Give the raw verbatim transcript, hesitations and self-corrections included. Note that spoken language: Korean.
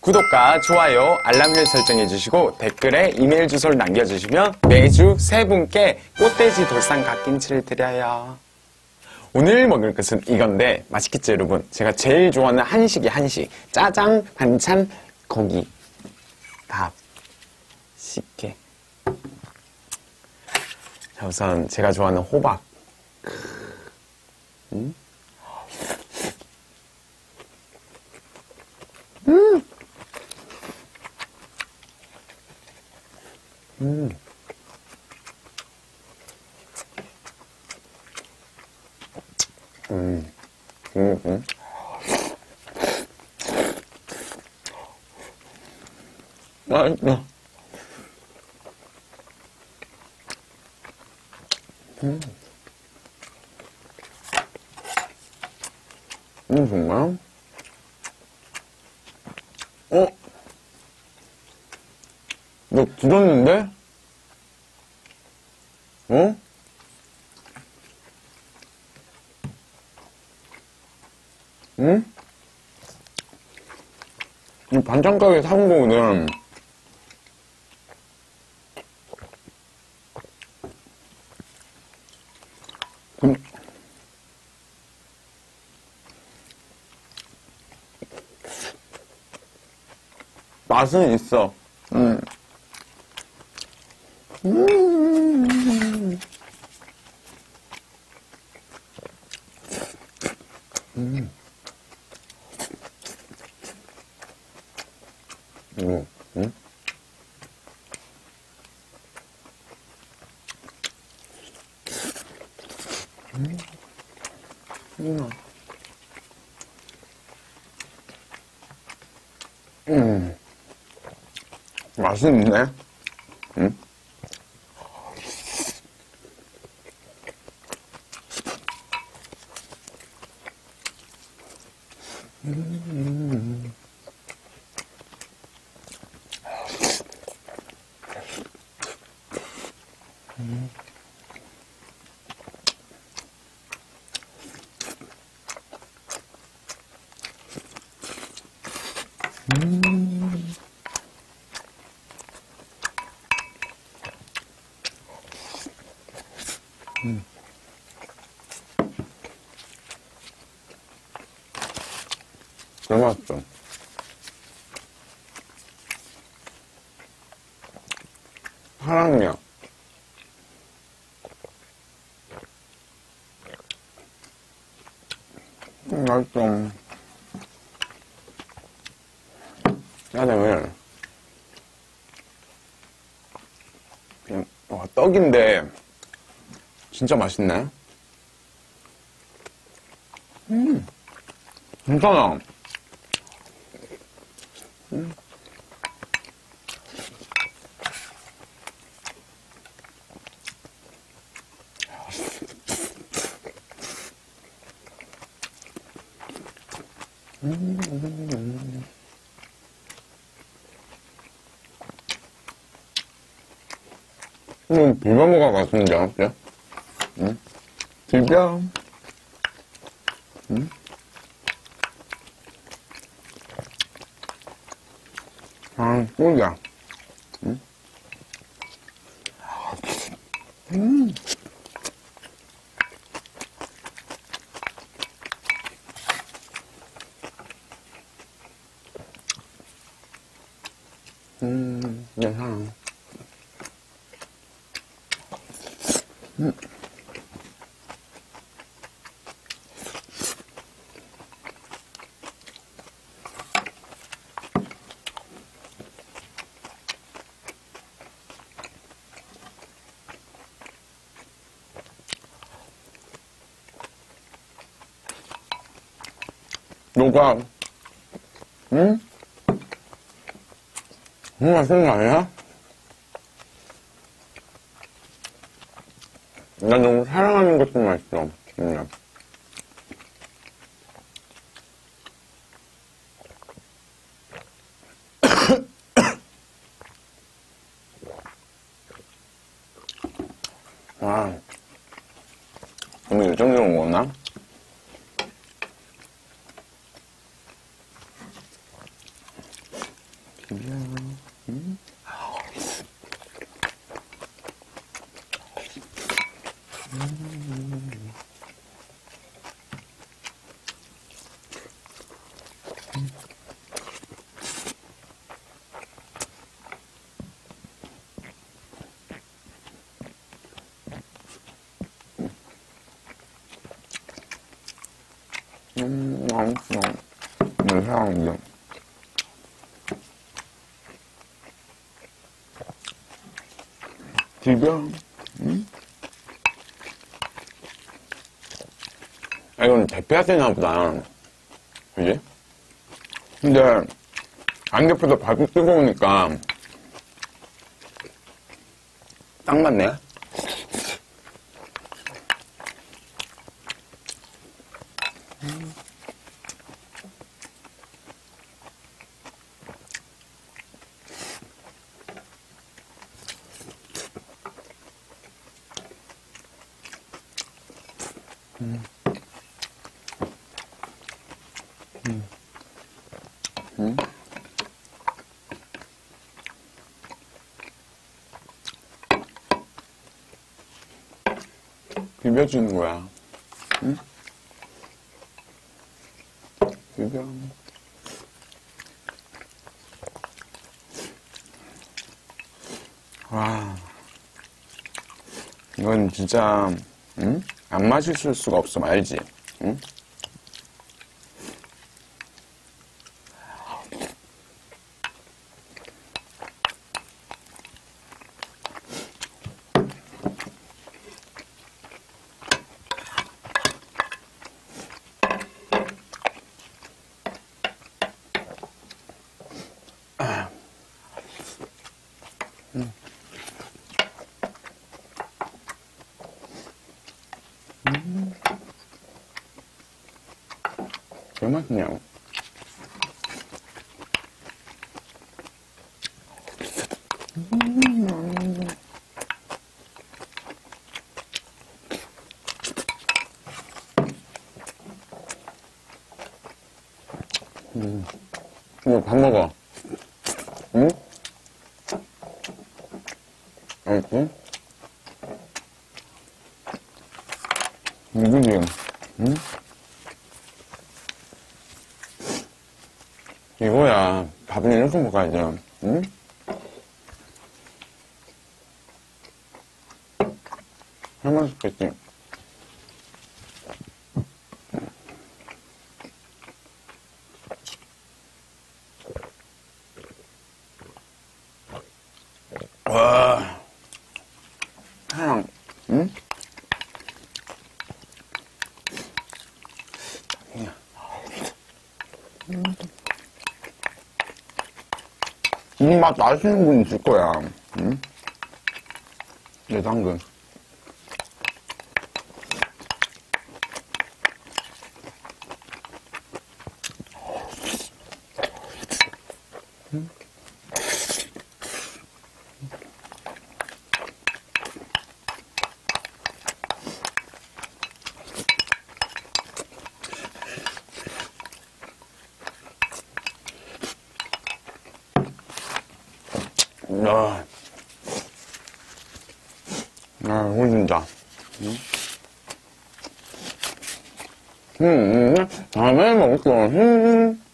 구독과 좋아요, 알람을 설정해주시고 댓글에 이메일 주소를 남겨주시면 매주 세 분께 꽃돼지 돌산 갓김치를 드려요. 오늘 먹을 것은 이건데 맛있겠죠 여러분? 제가 제일 좋아하는 한식이 한식. 짜장, 반찬, 고기, 밥, 식혜. 자, 우선 제가 좋아하는 호박. 음? 음! 음. 음. 음. 음. 맛있다. 음. 음, 정말? 어? 너 들었는데? 어? 응? 이 반찬 가게 사온 거거든. 음. 맛은 있어. 음. 음. 음. 음. 음. 음. 음. 음. 맛있네. 음. 음. 음. 음. 음. 너무 맛있어. 사랑면. 음, 맛있어. 짜장을. 그냥, 와, 떡인데, 진짜 맛있네. 음, 괜찮아. 음. 음, 음, 음. 음, 비벼 먹어야 맛있는데, 어때? 응? 비벼. 응? 아, 꿀이야. 응? 음. 음, 괜찮아. 음. 너가, 응? 너무 맛있는 거 아니야? 나 너무 사랑하는 것도 맛있어. 응. 와, 오늘 이 정도로 먹었나? 음. 음, 맛있어. 물 향인데. 비벼. 음? 아, 이건 데펴야 되나 보다. 그지? 근데, 안 데펴도 밥이 뜨거우니까, 딱 맞네? 음. 음. 음. 음. 비벼주는 거야. 응? 비벼. 와. 이건 진짜, 응? 안 맛있을 수가 없어, 알지? 응? 음. 음. 왜 맛있냐고. 음. 음. 이거 밥 먹어. 응? 알지? 누구지? 응? 이거야. 밥은 이렇게 먹어야지. 응? 할 맛있겠지? 와. 사랑, 응? 이 맛 아시는 분 있을 거야. 응? 내 당근. 응? 아, 아, 홀린다. 응? 응, 응, 다음에 먹을 거. 응, 응.